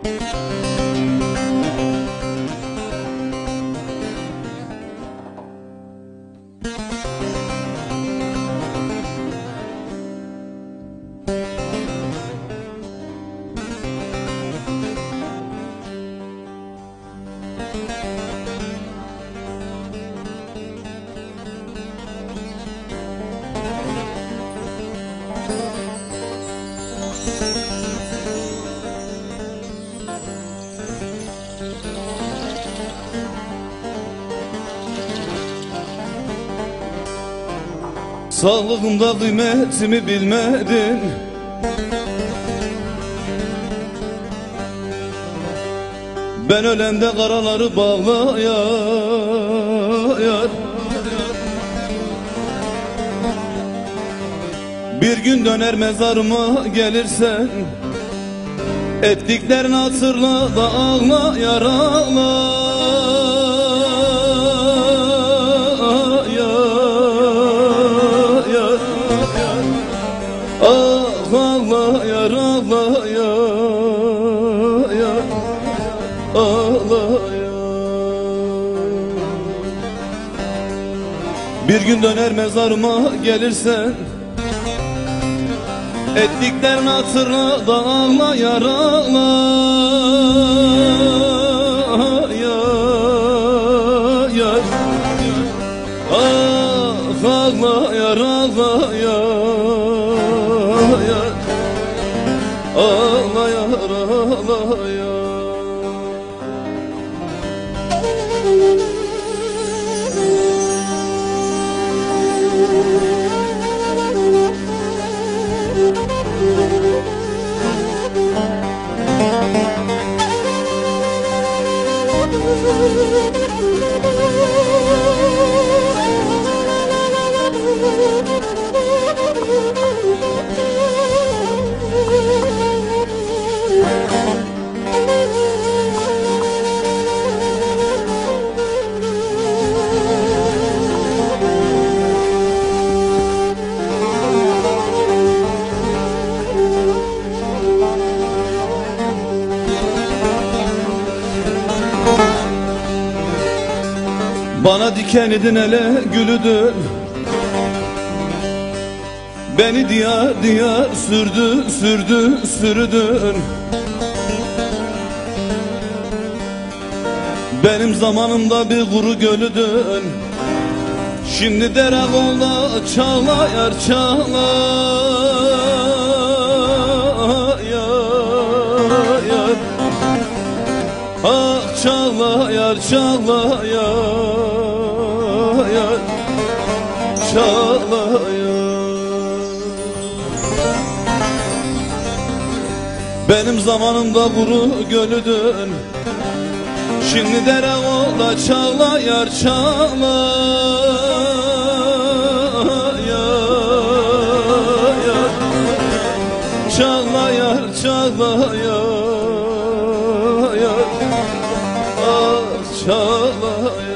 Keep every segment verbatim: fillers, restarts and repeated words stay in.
Sağlığımda kıymetimi bilmedin, ben ölemde karaları bağlayar. Bir gün döner mezarıma gelirsen, ettiklerini hatırla da ağla yaralar. Ah ağla yar ağla yar, yar ağla yar. Bir gün döner mezarıma gelirsen, ettiklerini hatırla da ağla yar ağla yar, yar. Ah ağla yar ağla yar, ağla yar ağla yar. Bana diken idin ele gülüdün, beni diyar diyar sürdü sürdü sürdün. Benim zamanımda bir kuru gölüdün, şimdi dere kolda çağla yar çağla yar, yar. Ah çağla yar çağla yar, yar çağla yar. Benim zamanımda kuru gölüdün, şimdi dere olda çağla yar çağla yar, yar. Çağla yar çağla yar, yar. Ah çağla yar.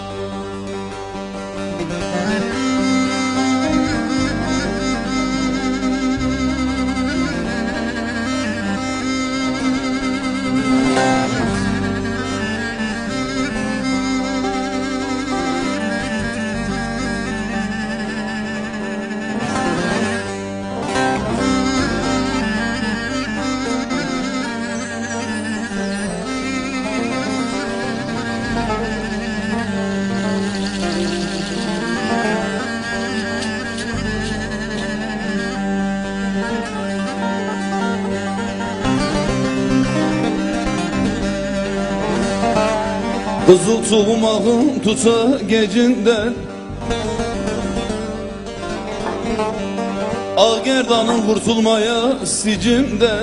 Kızıl tohumağın tuta gecinden, Ağ gerdanın kurtulmaya sicimden.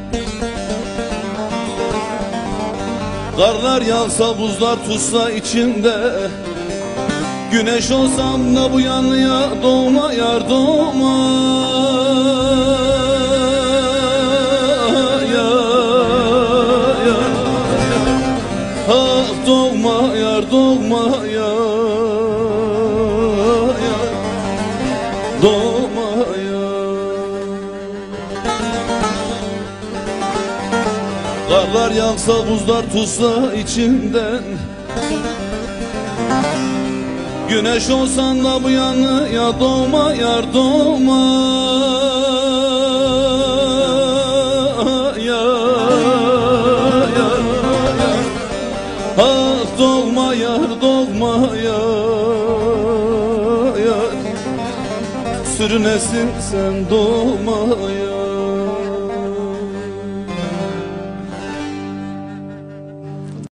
Karlar yağsa buzlar tutsa içimde, güneş olsam da bu yanlıya doğma yar doğma yar, yar. Ah doğma yar doğma yar, yar. Doğma yar. Karlar yağsa buzlar tutsa içimden, güneş olsan da bu yanıya doğma yar doğma ya, ya, ya. Ah doğma yar doğma ya, ya. Sürünesin sen doğma ya.